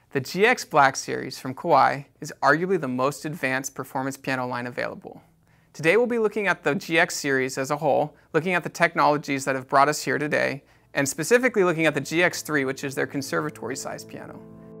The GX Black Series from Kawai is arguably the most advanced performance piano line available. Today we'll be looking at the GX series as a whole, looking at the technologies that have brought us here today, and specifically looking at the GX3, which is their conservatory-sized piano.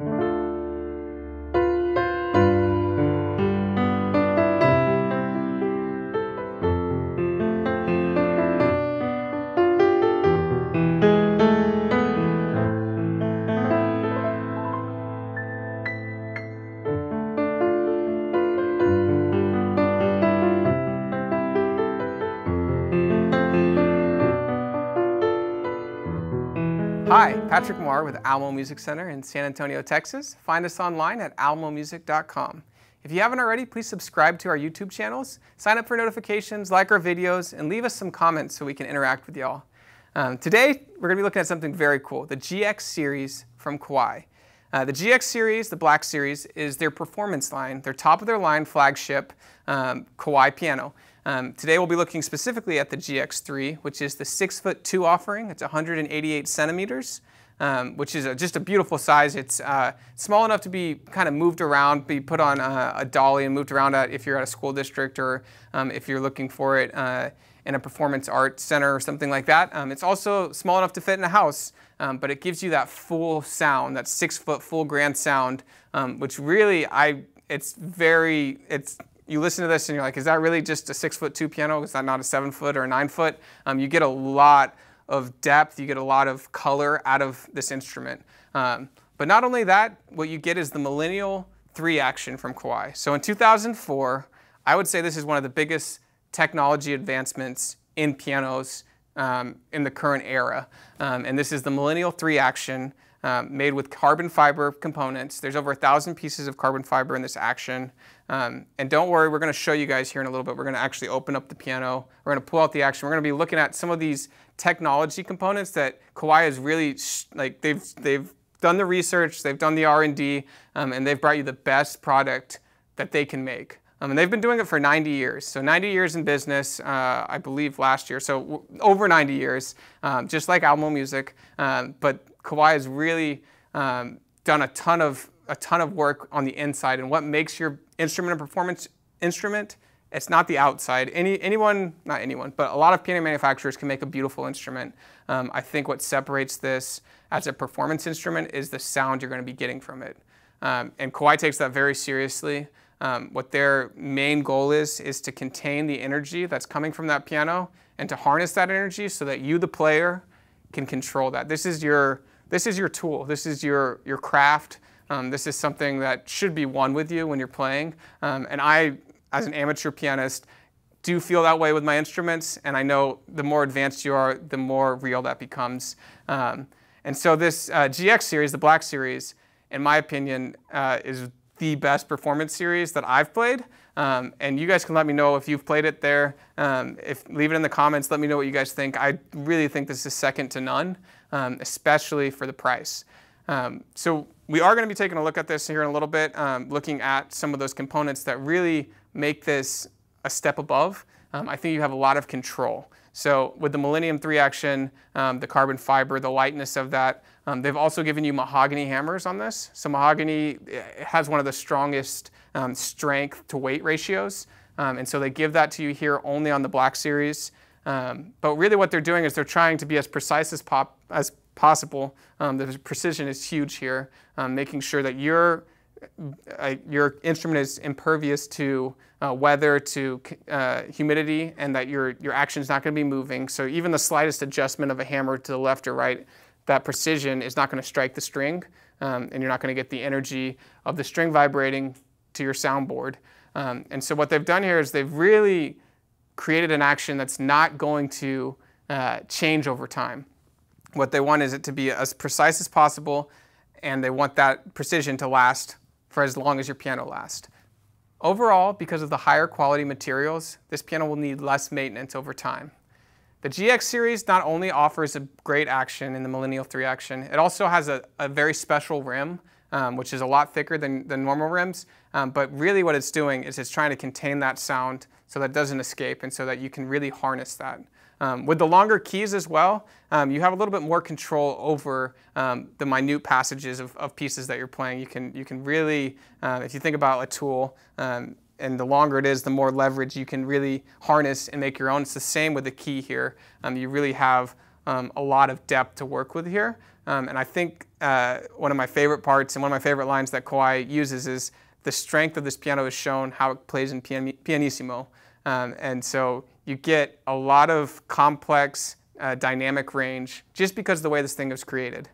Hi, Patrick Moore with Alamo Music Center in San Antonio, Texas. Find us online at alamomusic.com. If you haven't already, please subscribe to our YouTube channels, sign up for notifications, like our videos, and leave us some comments so we can interact with y'all. Today, we're going to be looking at something very cool, the GX series from Kawai. The GX series, the Black series, is their performance line, their top of their line flagship Kawai piano. Today we'll be looking specifically at the GX3, which is the 6'2" offering. It's 188 centimeters, which is just a beautiful size. It's small enough to be kind of moved around, be put on a dolly and moved around if you're at a school district, or if you're looking for it in a performance art center or something like that. It's also small enough to fit in a house, but it gives you that full sound, that 6-foot full grand sound, which really, you listen to this and you're like, is that really just a 6'2" piano? Is that not a 7-foot or a 9-foot? You get a lot of depth, you get a lot of color out of this instrument. But not only that, what you get is the Millennial 3 action from Kawai. So in 2004, I would say this is one of the biggest technology advancements in pianos in the current era. And this is the Millennial 3 action made with carbon fiber components. There's over 1,000 pieces of carbon fiber in this action. And don't worry, we're going to show you guys here in a little bit. We're going to actually open up the piano. We're going to pull out the action. We're going to be looking at some of these technology components that Kawai is really, they've done the research, they've done the R&D, and they've brought you the best product that they can make. And they've been doing it for 90 years. So 90 years in business, I believe last year. So over 90 years, just like Alamo Music. But Kawai has really done a ton of work on the inside, and what makes your instrument a performance instrument. It's not the outside. Not anyone, but a lot of piano manufacturers can make a beautiful instrument. I think what separates this as a performance instrument is the sound you're going to be getting from it. And Kawai takes that very seriously. What their main goal is to contain the energy that's coming from that piano and to harness that energy so that you, the player, can control that. This is your tool. This is your craft. This is something that should be one with you when you're playing. And I, as an amateur pianist, do feel that way with my instruments. And I know the more advanced you are, the more real that becomes. And so this GX series, the Black series, in my opinion, is the best performance series that I've played. And you guys can let me know if you've played it there. Leave it in the comments. Let me know what you guys think. I really think this is second to none, especially for the price. So we are going to be taking a look at this here in a little bit, looking at some of those components that really make this a step above. I think you have a lot of control. So with the Millennium 3 action, the carbon fiber, the lightness of that, they've also given you mahogany hammers on this. So mahogany has one of the strongest strength to weight ratios. And so they give that to you here only on the Black series. But really what they're doing is they're trying to be as precise as possible. The precision is huge here, making sure that your instrument is impervious to weather, to humidity, and that your action is not going to be moving. So even the slightest adjustment of a hammer to the left or right, that precision is not going to strike the string, and you're not going to get the energy of the string vibrating to your soundboard. And so what they've done here is they've really created an action that's not going to change over time. What they want is it to be as precise as possible, and they want that precision to last for as long as your piano lasts. Overall, because of the higher quality materials, this piano will need less maintenance over time. The GX series not only offers a great action in the Millennium 3 action, it also has a very special rim, which is a lot thicker than normal rims. But really what it's doing is it's trying to contain that sound so that it doesn't escape and so that you can really harness that. With the longer keys as well, you have a little bit more control over the minute passages of pieces that you're playing. You can really, if you think about a tool, and the longer it is, the more leverage you can really harness and make your own. It's the same with the key here. You really have a lot of depth to work with here. And I think one of my favorite parts and one of my favorite lines that Kawai uses is the strength of this piano is shown how it plays in pianissimo. And so you get a lot of complex dynamic range just because of the way this thing was created.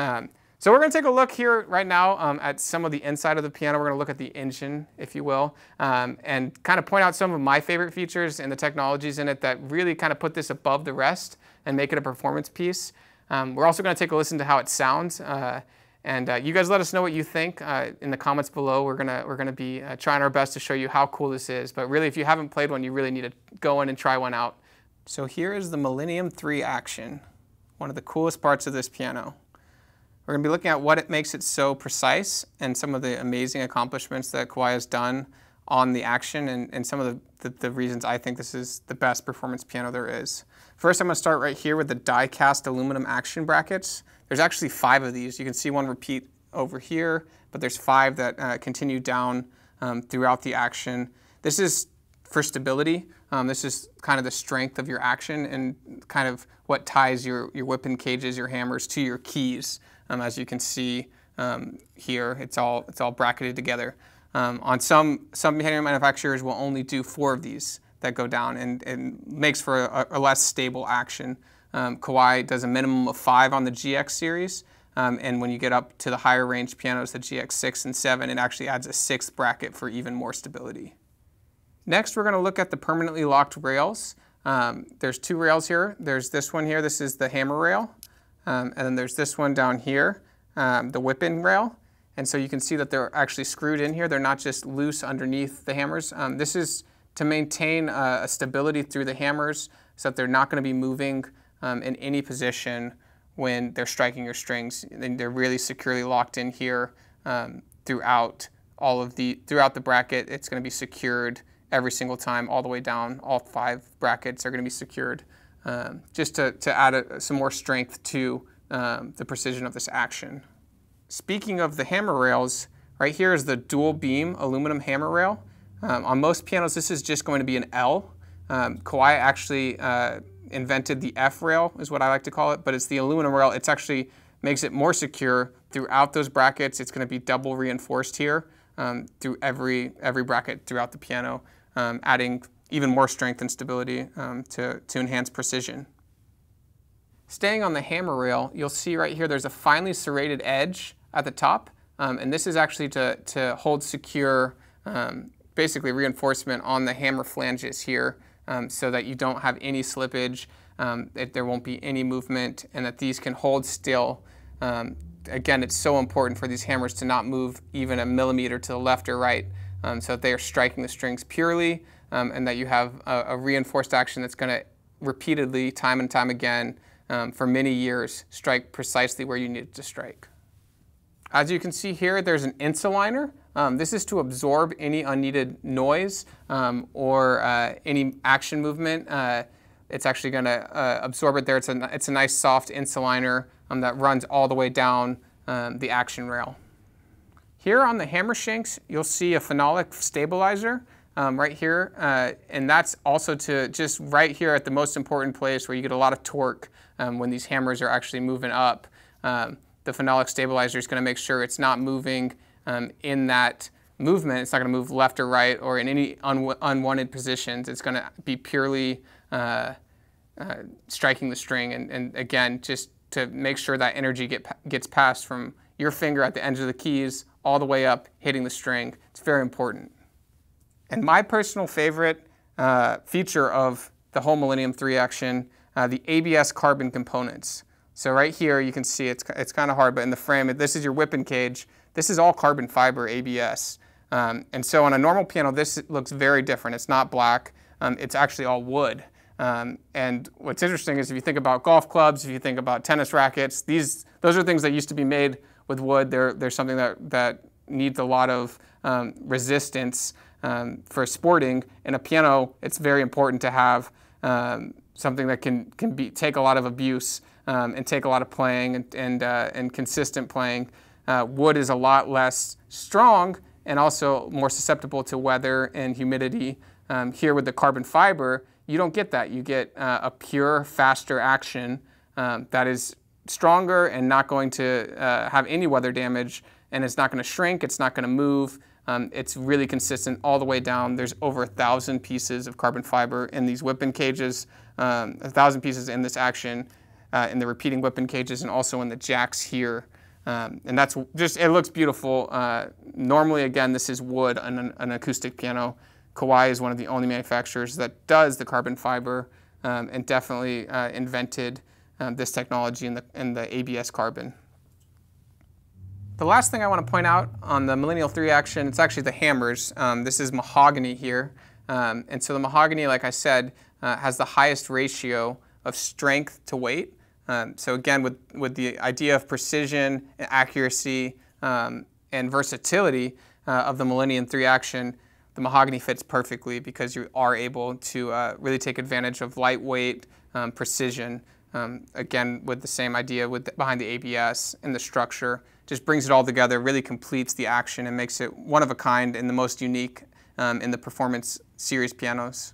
So we're going to take a look here right now at some of the inside of the piano. We're going to look at the engine, if you will, and kind of point out some of my favorite features and the technologies in it that really kind of put this above the rest and make it a performance piece. We're also going to take a listen to how it sounds. And you guys let us know what you think in the comments below. We're gonna be trying our best to show you how cool this is. But really, if you haven't played one, you really need to go in and try one out. So here is the Millennium 3 action, one of the coolest parts of this piano. We're going to be looking at what it makes it so precise and some of the amazing accomplishments that Kawai has done on the action and some of the reasons I think this is the best performance piano there is. First, I'm going to start right here with the die-cast aluminum action brackets. There's actually 5 of these. You can see one repeat over here, but there's 5 that continue down throughout the action. This is for stability. This is kind of the strength of your action and kind of what ties your whip and cages, your hammers to your keys. As you can see here, it's all bracketed together. On some piano manufacturers will only do 4 of these that go down and makes for a less stable action. Kawai does a minimum of 5 on the GX series, and when you get up to the higher range pianos, the GX 6 and 7, it actually adds a 6th bracket for even more stability. Next, we're going to look at the permanently locked rails. There's 2 rails here. There's this one here. This is the hammer rail. And then there's this one down here, the whip-in rail. And so you can see that they're actually screwed in here. They're not just loose underneath the hammers. This is to maintain a stability through the hammers so that they're not going to be moving in any position when they're striking your strings. And they're really securely locked in here throughout the bracket. It's going to be secured every single time all the way down. All 5 brackets are going to be secured. Just to add some more strength to the precision of this action. Speaking of the hammer rails, right here is the dual beam aluminum hammer rail. On most pianos, this is just going to be an L. Kawai actually invented the F rail, is what I like to call it, but it's the aluminum rail. It actually makes it more secure throughout those brackets. It's going to be double reinforced here through every bracket throughout the piano, adding even more strength and stability to enhance precision. Staying on the hammer rail, you'll see right here there's a finely serrated edge at the top, and this is actually to hold secure, basically reinforcement on the hammer flanges here so that you don't have any slippage, that there won't be any movement, and that these can hold still. Again, it's so important for these hammers to not move even a millimeter to the left or right so that they are striking the strings purely, and that you have a reinforced action that's going to repeatedly, time and time again, for many years, strike precisely where you need it to strike. As you can see here, there's an Insuliner. This is to absorb any unneeded noise or any action movement. It's actually going to absorb it there. It's a nice soft Insuliner that runs all the way down the action rail. Here on the hammer shanks, you'll see a phenolic stabilizer. Right here, and that's also to just right here at the most important place where you get a lot of torque when these hammers are actually moving up. The phenolic stabilizer is going to make sure it's not moving in that movement. It's not going to move left or right or in any unwanted positions. It's going to be purely striking the string, and again, just to make sure that energy gets passed from your finger at the ends of the keys all the way up, hitting the string. It's very important. And my personal favorite feature of the whole Millennium 3 action, the ABS carbon components. So right here you can see it's kind of hard, but in the frame, this is your whip-in cage. This is all carbon fiber ABS. And so on a normal piano, this looks very different. It's not black. It's actually all wood. And what's interesting is if you think about golf clubs, if you think about tennis rackets, those are things that used to be made with wood. They're something that needs a lot of resistance for sporting. In a piano, it's very important to have something that can take a lot of abuse and take a lot of playing and consistent playing. Wood is a lot less strong and also more susceptible to weather and humidity. Here with the carbon fiber, you don't get that. You get a pure, faster action that is stronger and not going to have any weather damage, and it's not going to shrink, it's not going to move. It's really consistent all the way down. There's over 1,000 pieces of carbon fiber in these whip-in cages, 1,000 pieces in this action, in the repeating whip-in cages, and also in the jacks here. And that's just, it looks beautiful. Normally, again, this is wood on an acoustic piano. Kawai is one of the only manufacturers that does the carbon fiber and definitely invented this technology in the ABS carbon. The last thing I want to point out on the Millennial 3 action, it's actually the hammers. This is mahogany here. And so the mahogany, like I said, has the highest ratio of strength to weight. So again, with the idea of precision, accuracy, and versatility of the Millennium 3 action, the mahogany fits perfectly because you are able to really take advantage of lightweight, precision. Again, with the same idea behind the ABS and the structure, just brings it all together, really completes the action and makes it one of a kind and the most unique in the performance series pianos.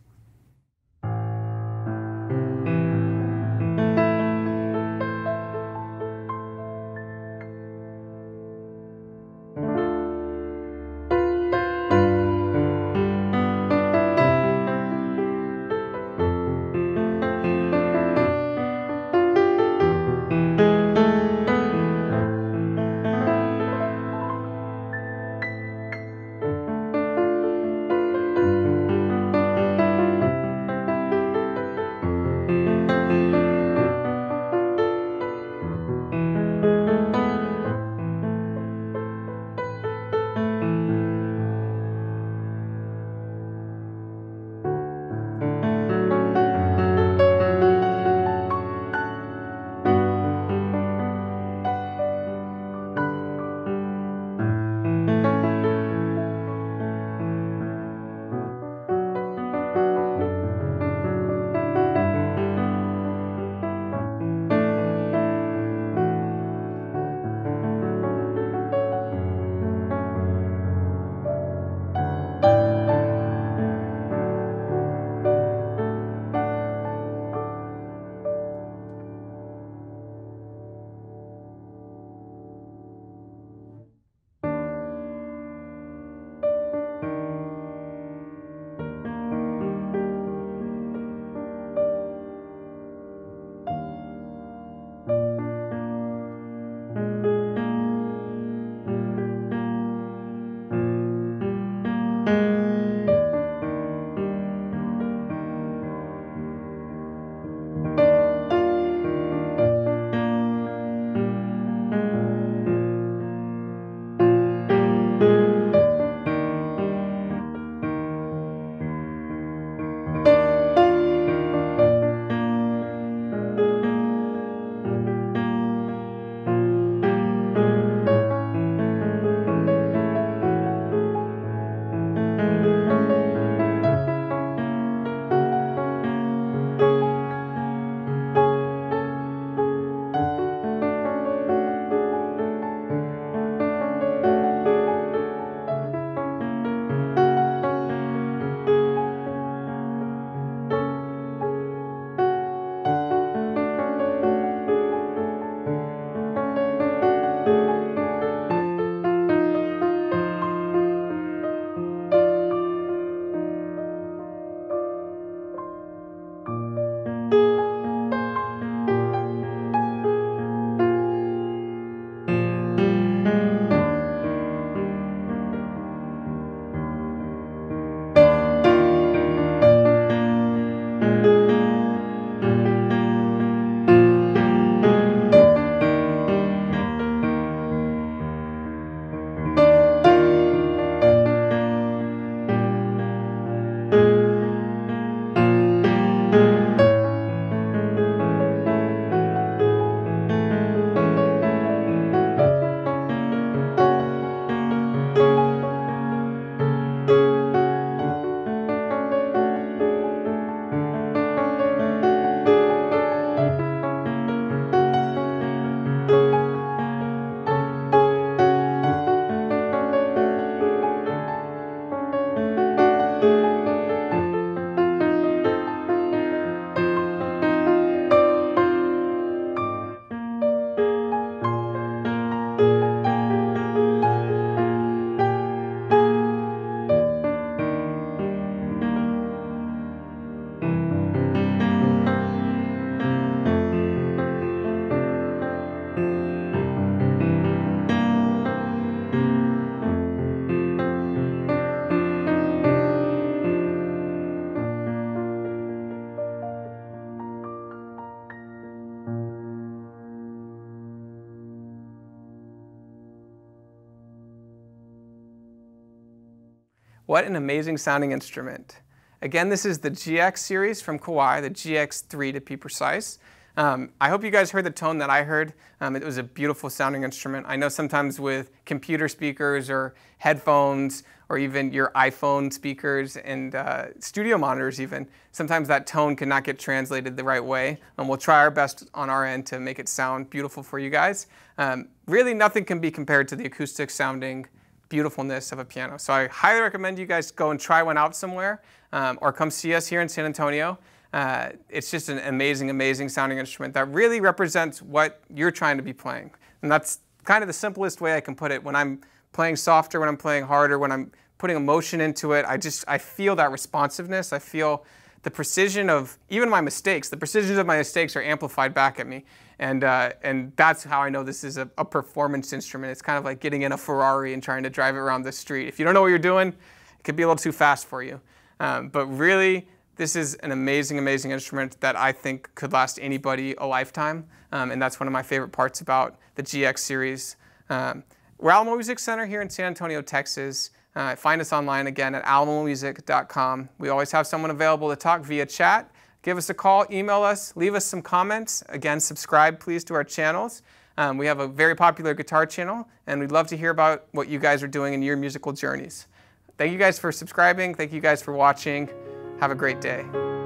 What an amazing sounding instrument. Again, this is the GX series from Kawai, the GX3 to be precise. I hope you guys heard the tone that I heard. It was a beautiful sounding instrument. I know sometimes with computer speakers or headphones or even your iPhone speakers and studio monitors even, sometimes that tone cannot get translated the right way. We'll try our best on our end to make it sound beautiful for you guys. Really nothing can be compared to the acoustic sounding beautifulness of a piano. So I highly recommend you guys go and try one out somewhere or come see us here in San Antonio. It's just an amazing, amazing sounding instrument that really represents what you're trying to be playing. And that's kind of the simplest way I can put it. When I'm playing softer, when I'm playing harder, when I'm putting emotion into it, I feel that responsiveness. I feel the precision of even my mistakes. The precision of my mistakes are amplified back at me. And that's how I know this is a performance instrument. It's kind of like getting in a Ferrari and trying to drive it around the street. If you don't know what you're doing, it could be a little too fast for you. But really, this is an amazing, amazing instrument that I think could last anybody a lifetime. And that's one of my favorite parts about the GX series. We're Alamo Music Center here in San Antonio, Texas. Find us online again at alamomusic.com. We always have someone available to talk via chat. Give us a call, email us, leave us some comments. Again, subscribe please to our channels. We have a very popular guitar channel, and we'd love to hear about what you guys are doing in your musical journeys. Thank you guys for subscribing. Thank you guys for watching. Have a great day.